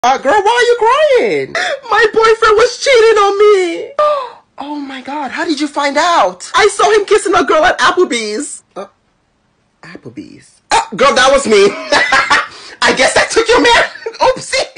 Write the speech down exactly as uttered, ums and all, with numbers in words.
Uh, girl, why are you crying? My boyfriend was cheating on me. Oh my God, how did you find out? I saw him kissing a girl at Applebee's. Uh, Applebee's? Oh, girl, that was me. I guess I took your man. Oopsie.